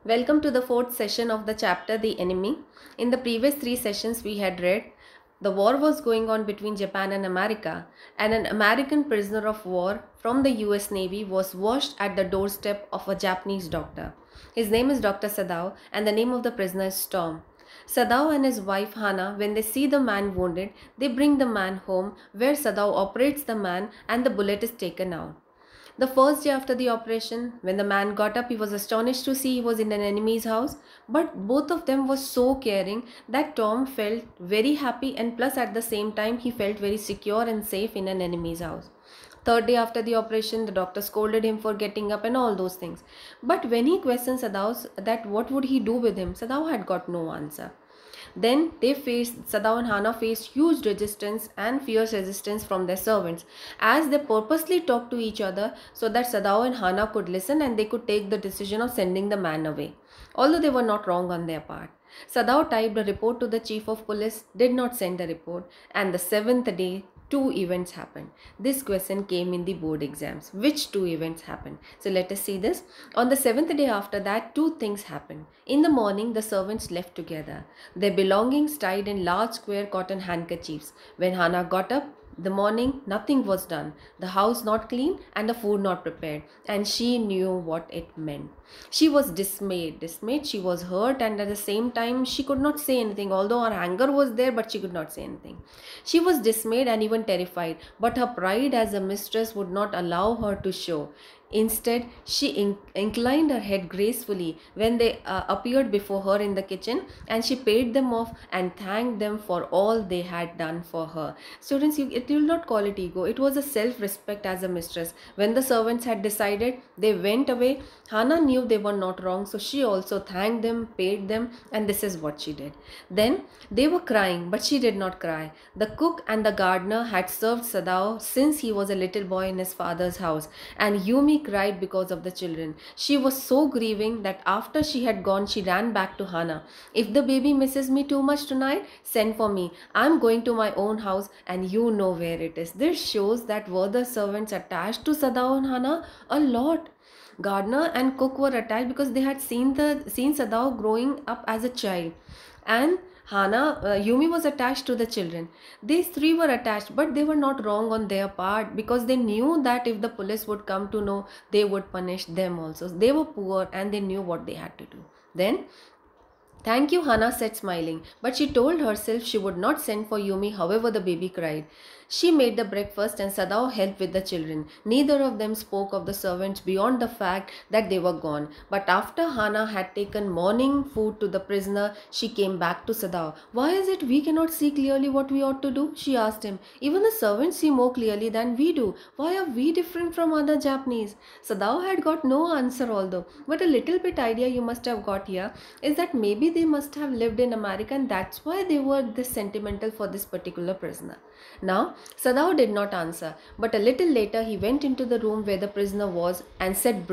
Welcome to the fourth session of the chapter The Enemy. In the previous three sessions, we had read the war was going on between Japan and America, and an American prisoner of war from the US Navy was washed at the doorstep of a Japanese doctor. His name is Dr. Sadao, and the name of the prisoner is Storm. Sadao and his wife Hana, when they see the man wounded, they bring the man home where Sadao operates the man and the bullet is taken out. The first day after the operation, when the man got up, he was astonished to see he was in an enemy's house. But both of them were so caring that Tom felt very happy, and plus at the same time he felt very secure and safe in an enemy's house. Third day after the operation, the doctor scolded him for getting up and all those things. But when he questioned Sadao that what would he do with him, Sadao had got no answer. Then Sadao and Hana faced huge resistance and fierce resistance from their servants, as they purposely talked to each other so that Sadao and Hana could listen and they could take the decision of sending the man away, although they were not wrong on their part. Sadao typed a report to the chief of police, did not send the report, and the seventh day, two events happened. This question came in the board exams. Which two events happened? So let us see this. On the seventh day after that, two things happened. In the morning, the servants left together, their belongings tied in large square cotton handkerchiefs. When Hana got up, the morning, nothing was done, the house not clean and the food not prepared, and she knew what it meant. She was dismayed, she was hurt, and at the same time she could not say anything, although her anger was there, but she could not say anything. She was dismayed and even terrified, but her pride as a mistress would not allow her to show. Instead, she inclined her head gracefully when they appeared before her in the kitchen, and she paid them off and thanked them for all they had done for her. Students, it will not call it ego. It was a self-respect as a mistress. When the servants had decided, they went away. Hana knew they were not wrong, so she also thanked them, paid them, and this is what she did. Then they were crying, but she did not cry. The cook and the gardener had served Sadao since he was a little boy in his father's house, and Yumi cried because of the children. She was so grieving that after she had gone, she ran back to Hana. If the baby misses me too much tonight, send for me. I'm going to my own house and you know where it is. This shows that were the servants attached to Sadao and Hana? A lot. Gardener and cook were attached because they had seen Sadao growing up as a child, and Yumi was attached to the children. These three were attached, but they were not wrong on their part because they knew that if the police would come to know, they would punish them also. They were poor and they knew what they had to do. Then thank you, Hana said, smiling, but she told herself she would not send for Yumi however the baby cried. She made the breakfast and Sadao helped with the children. Neither of them spoke of the servants beyond the fact that they were gone. But after Hana had taken morning food to the prisoner, she came back to Sadao. Why is it we cannot see clearly what we ought to do? She asked him. Even the servants see more clearly than we do. Why are we different from other Japanese? Sadao had got no answer although, but a little bit idea you must have got here is that maybe they must have lived in America and that's why they were this sentimental for this particular prisoner. Now, Sadao did not answer, but a little later he went into the room where the prisoner was and said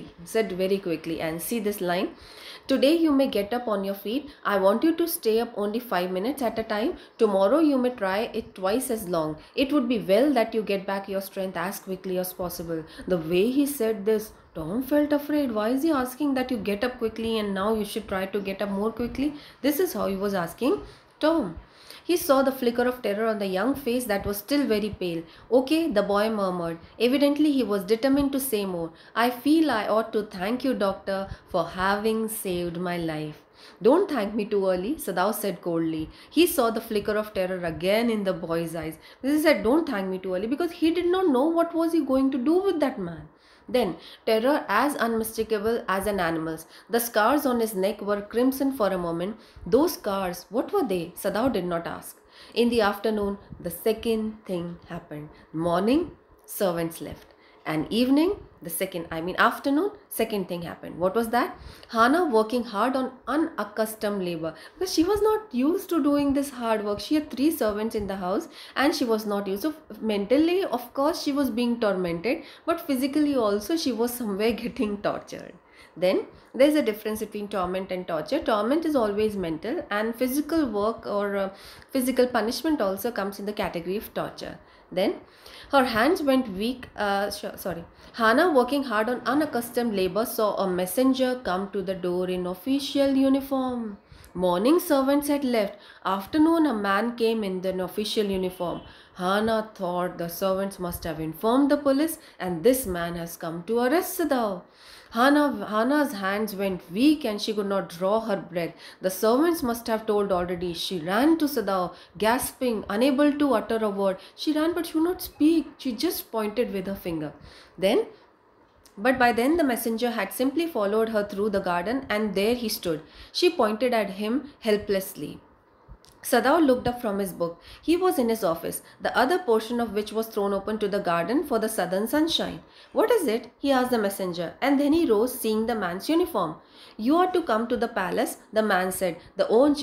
very quickly, and see this line. Today you may get up on your feet. I want you to stay up only 5 minutes at a time. Tomorrow you may try it twice as long. It would be well that you get back your strength as quickly as possible. The way he said this, Tom felt afraid. Why is he asking that you get up quickly and now you should try to get up more quickly? This is how he was asking Tom. He saw the flicker of terror on the young face that was still very pale. Okay, the boy murmured. Evidently, he was determined to say more. I feel I ought to thank you, doctor, for having saved my life. Don't thank me too early, Sadao said coldly. He saw the flicker of terror again in the boy's eyes. He said, don't thank me too early because he did not know what was he going to do with that man. Then, terror as unmistakable as an animal's. The scars on his neck were crimson for a moment. Those scars, what were they? Sadao did not ask. In the afternoon, the second thing happened. Morning, servants left. And evening, afternoon, second thing happened. What was that? Hana working hard on unaccustomed labor because she was not used to doing this hard work. She had three servants in the house and she was not used. So mentally, of course, she was being tormented, but physically also she was somewhere getting tortured. Then there is a difference between torment and torture. Torment is always mental, and physical work or physical punishment also comes in the category of torture. Then her hands went weak. Hannah, working hard on unaccustomed labor, saw a messenger come to the door in official uniform. Morning servants had left. Afternoon, a man came in an official uniform. Hannah thought the servants must have informed the police, and this man has come to arrest Sadao. Hannah's hands went weak and she could not draw her breath. The servants must have told already. She ran to Sadao, gasping, unable to utter a word. She ran but she could not speak. She just pointed with her finger. But by then the messenger had simply followed her through the garden, and there he stood. She pointed at him helplessly. Sadao looked up from his book. He was in his office, the other portion of which was thrown open to the garden for the southern sunshine. "What is it?" he asked the messenger, and then he rose, seeing the man's uniform. "You are to come to the palace," the man said. The old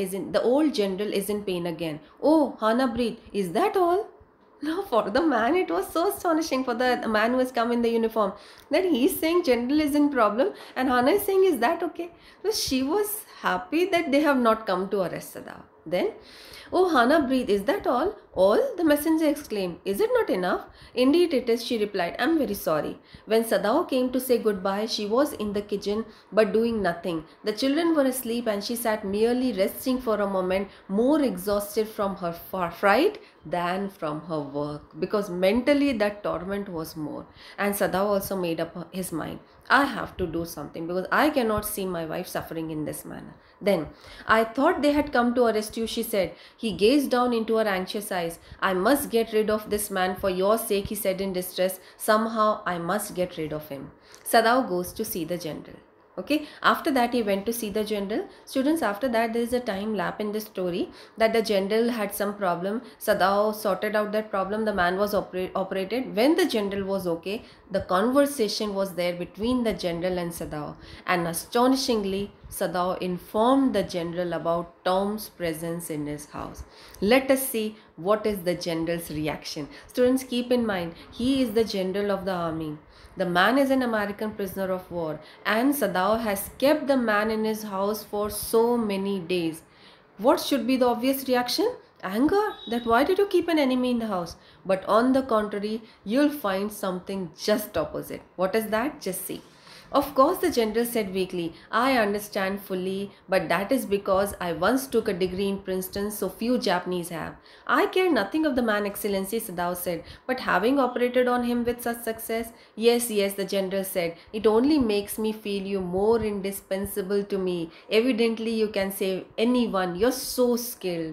general is in pain again." "Oh," Hannah breathed. "Is that all?" No, for the man it was so astonishing, for the man who has come in the uniform, that he's saying general is in problem and Hannah is saying, is that okay? So she was happy that they have not come to arrest Sadao. Then, "Oh," Hannah breathed, "is that all?" "All?" the messenger exclaimed. "Is it not enough?" "Indeed it is," she replied. "I'm very sorry." When Sadao came to say goodbye, she was in the kitchen but doing nothing. The children were asleep and she sat merely resting for a moment, more exhausted from her fright than from her work, because mentally that torment was more. And Sadao also made up his mind. I have to do something because I cannot see my wife suffering in this manner. Then, "I thought they had come to arrest you," she said. He gazed down into her anxious eyes. "I must get rid of this man for your sake," he said in distress. "Somehow I must get rid of him." Sadao goes to see the general. Okay, after that he went to see the general. Students, after that there is a time lapse in the story that the general had some problem. Sadao sorted out that problem. The man was operated. When the general was okay, the conversation was there between the general and Sadao. And astonishingly, Sadao informed the general about Tom's presence in his house. Let us see what is the general's reaction. Students, keep in mind, he is the general of the army. The man is an American prisoner of war, and Sadao has kept the man in his house for so many days. What should be the obvious reaction? Anger, that why did you keep an enemy in the house? But on the contrary, you'll find something just opposite. What is that? Just see. "Of course," the general said weakly, "I understand fully, but that is because I once took a degree in Princeton, so few Japanese have." "I care nothing of the man, Excellency," Sadao said, "but having operated on him with such success—" Yes, the general said, "it only makes me feel you more indispensable to me. Evidently, you can save anyone. You're so skilled.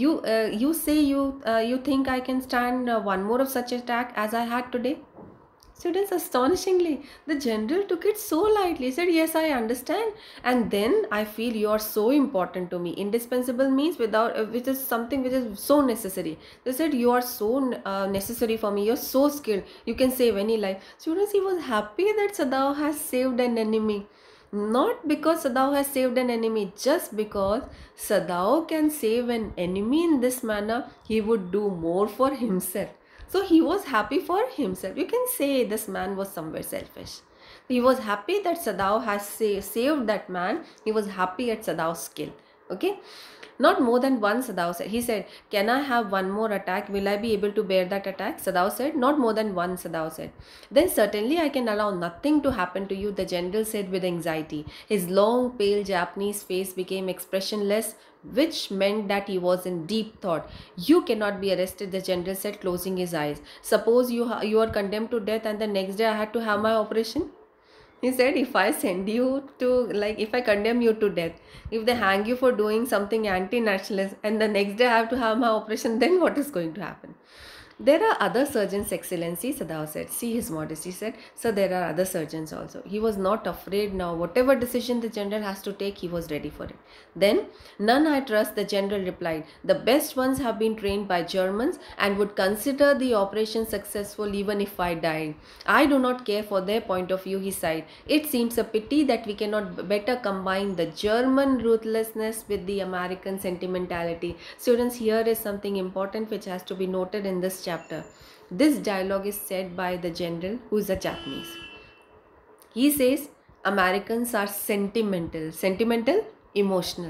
You say you think I can stand one more of such attack as I had today?" Students, astonishingly, the general took it so lightly. He said, "Yes, I understand. And then I feel you are so important to me." Indispensable means which is something which is so necessary. They said, "You are so necessary for me. You're so skilled. You can save any life." Students, he was happy that Sadao has saved an enemy. Not because Sadao has saved an enemy, just because Sadao can save an enemy in this manner, he would do more for himself. So he was happy for himself. You can say this man was somewhere selfish. He was happy that Sadao has saved that man. He was happy at Sadao's skill. Okay. Not more than one, Sadao said. He said, "Can I have one more attack? Will I be able to bear that attack?" Sadao said, "Not more than one," Sadao said. "Then certainly I can allow nothing to happen to you," the general said with anxiety. His long, pale Japanese face became expressionless, which meant that he was in deep thought. "You cannot be arrested," the general said, closing his eyes. "Suppose you are condemned to death and the next day I had to have my operation?" He said, "If I send you to, if I condemn you to death, if they hang you for doing something anti-nationalist and the next day I have to have my operation, then what is going to happen?" "There are other surgeons, Excellency," Sadao said. See his modesty, said. "So there are other surgeons also." He was not afraid now. Whatever decision the general has to take, he was ready for it. Then, "None, I trust," the general replied. "The best ones have been trained by Germans and would consider the operation successful even if I died. I do not care for their point of view," he sighed. "It seems a pity that we cannot better combine the German ruthlessness with the American sentimentality." Students, here is something important which has to be noted in this chapter. This dialogue is said by the general, who is a Japanese. He says, Americans are sentimental, emotional.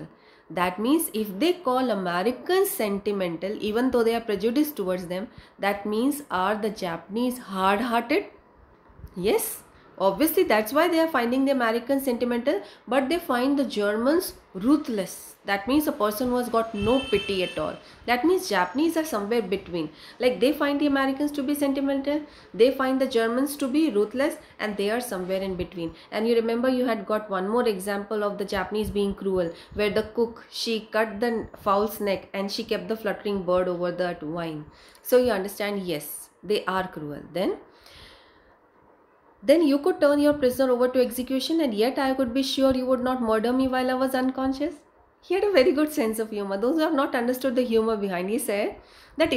That means if they call Americans sentimental, even though they are prejudiced towards them, that means are the Japanese hard-hearted? Yes, obviously that's why they are finding the Americans sentimental, but they find the Germans ruthless. That means a person who has got no pity at all. That means Japanese are somewhere between. Like they find the Americans to be sentimental, they find the Germans to be ruthless, and they are somewhere in between. And you remember you had got one more example of the Japanese being cruel, where the cook, she cut the fowl's neck and she kept the fluttering bird over that wine. So you understand, yes, they are cruel. Then you could turn your prisoner over to execution, and yet I could be sure you would not murder me while I was unconscious. He had a very good sense of humor. Those who have not understood the humor behind, he said that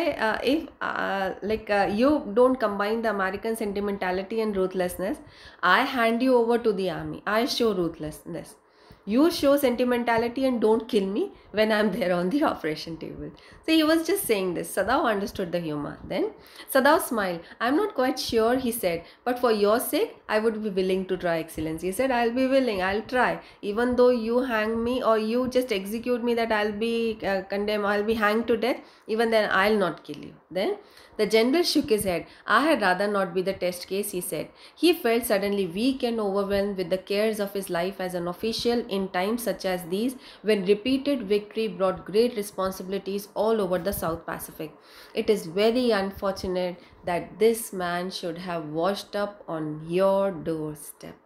if you don't combine the American sentimentality and ruthlessness, I hand you over to the army. I show ruthlessness. You show sentimentality and don't kill me when I'm there on the operation table. So he was just saying this. Sadao understood the humor. Then Sadao smiled. I'm not quite sure, he said, but for your sake, I would be willing to try, Excellency. He said, I'll be willing, I'll try. Even though you hang me or you just execute me, that I'll be condemned, I'll be hanged to death, even then I'll not kill you. Then the general shook his head. I had rather not be the test case, he said. He felt suddenly weak and overwhelmed with the cares of his life as an official in times such as these, when repeated victory brought great responsibilities all over the South Pacific. It is very unfortunate that this man should have washed up on your doorstep.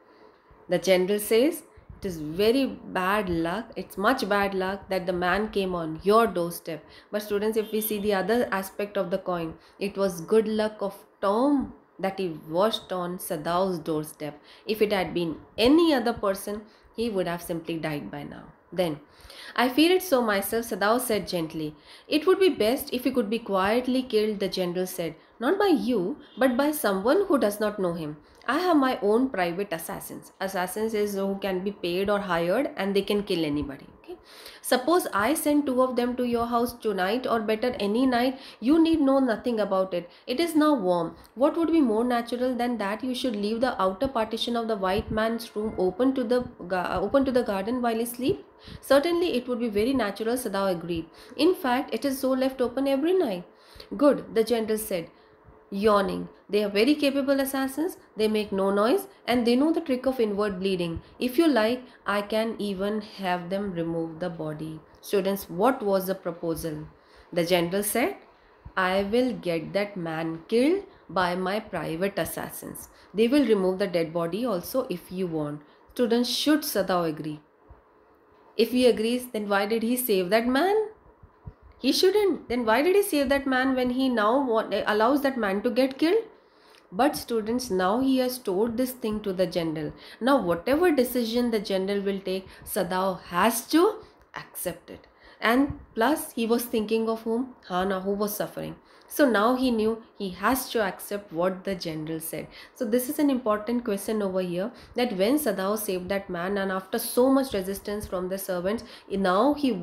The general says, it is very bad luck, it's much bad luck that the man came on your doorstep. But students, if we see the other aspect of the coin, it was good luck of Tom that he washed on Sadao's doorstep. If it had been any other person, he would have simply died by now. Then, I fear it so myself, Sadao said gently. It would be best if he could be quietly killed, the general said. Not by you, but by someone who does not know him. I have my own private assassins. Assassins is who can be paid or hired and they can kill anybody. Okay. Suppose I send 2 of them to your house tonight, or better any night, you need know nothing about it. It is now warm. What would be more natural than that you should leave the outer partition of the white man's room open to the garden while he sleeps? Certainly it would be very natural, Sadao agreed. In fact, it is so left open every night. Good, the general said, yawning. They are very capable assassins, they make no noise, and they know the trick of inward bleeding. If you like, I can even have them remove the body. Students, what was the proposal? The general said, I will get that man killed by my private assassins. They will remove the dead body also if you want. Students, should Sadao agree? If he agrees, then why did he save that man? He shouldn't. Then why did he save that man when he now allows that man to get killed? But students, now he has told this thing to the general. Now whatever decision the general will take, Sadao has to accept it. And plus he was thinking of whom? Hana, who was suffering. So now he knew he has to accept what the general said. So this is an important question over here, that when Sadao saved that man and after so much resistance from the servants, now he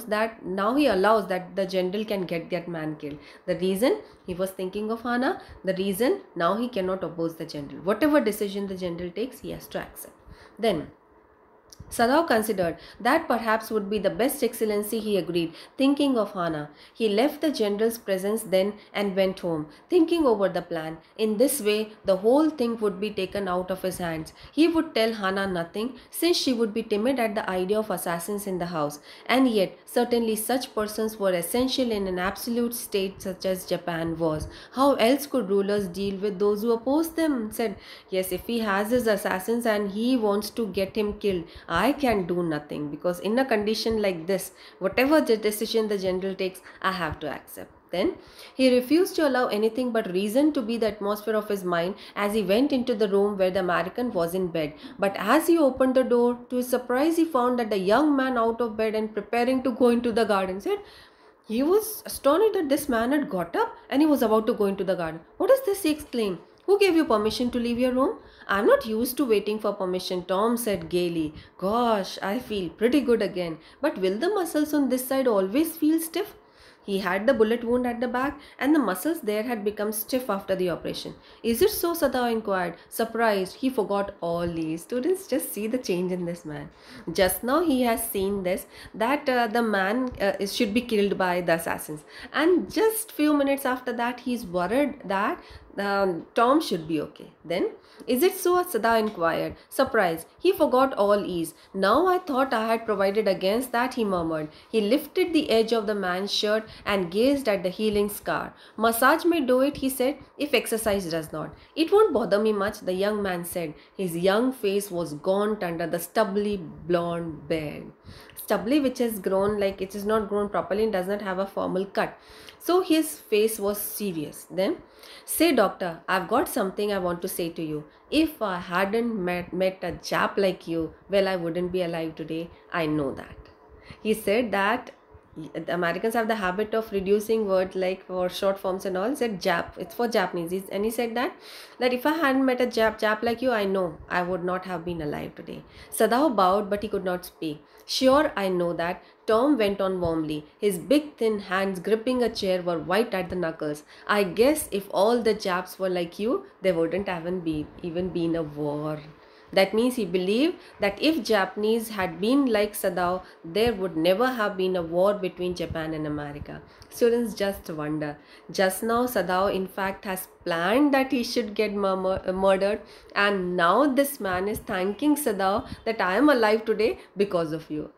allows that the general can get that man killed. The reason? He was thinking of Hana. The reason? Now he cannot oppose the general. Whatever decision the general takes, he has to accept. Then Sadao considered that perhaps would be the best, Excellency, he agreed, thinking of Hana. He left the general's presence then and went home, thinking over the plan. In this way, the whole thing would be taken out of his hands. He would tell Hana nothing, since she would be timid at the idea of assassins in the house. And yet, certainly such persons were essential in an absolute state such as Japan was. How else could rulers deal with those who oppose them? Said, yes, if he has his assassins and he wants to get him killed, I can do nothing, because in a condition like this, whatever the decision the general takes, I have to accept. Then he refused to allow anything but reason to be the atmosphere of his mind as he went into the room where the American was in bed. But as he opened the door, to his surprise he found that the young man out of bed and preparing to go into the garden. Said, he was astonished that this man had got up and he was about to go into the garden. What is this? He exclaimed. Who gave you permission to leave your room? I'm not used to waiting for permission, Tom said gaily. Gosh, I feel pretty good again. But will the muscles on this side always feel stiff? He had the bullet wound at the back, and the muscles there had become stiff after the operation. Is it so? Sadao inquired, surprised. He forgot all these. Students, just see the change in this man. Just now he has seen this, that the man should be killed by the assassins, and just few minutes after that he's worried that Tom should be okay. Then, is it so? Sada inquired, surprised. He forgot all ease. Now I thought I had provided against that, he murmured. He lifted the edge of the man's shirt and gazed at the healing scar. Massage may do it, he said, if exercise does not. It won't bother me much, the young man said. His young face was gaunt under the stubbly blonde beard. Stubbly, which has grown, like it is not grown properly and does not have a formal cut. So his face was serious. Then, say doctor, I've got something I want to say to you. If I hadn't met a Jap like you, well, I wouldn't be alive today. I know that. He said that the Americans have the habit of reducing words like for short forms and all. He said Jap, it's for Japanese. And he said that if I hadn't met a Jap like you, I know I would not have been alive today. Sadao bowed, but he could not speak. Sure, I know that. Tom went on warmly. His big thin hands gripping a chair were white at the knuckles. I guess if all the Japs were like you, there wouldn't even been a war. That means he believed that if Japanese had been like Sadao, there would never have been a war between Japan and America. Students just wonder. Just now Sadao in fact has planned that he should get murdered, and now this man is thanking Sadao that I am alive today because of you.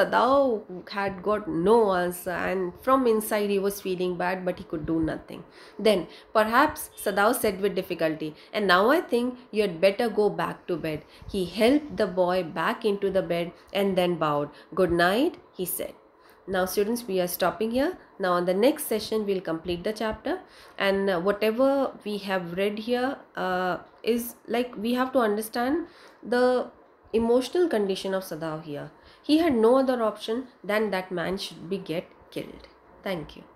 Sadao had got no answer, and from inside he was feeling bad, but he could do nothing. Then perhaps Sadao said with difficulty, and now I think you had better go back to bed. He helped the boy back into the bed and then bowed. Good night, he said. Now students, we are stopping here. Now on the next session we'll complete the chapter, and whatever we have read here is like we have to understand the emotional condition of Sadao here. He had no other option than that man should be get killed. Thank you.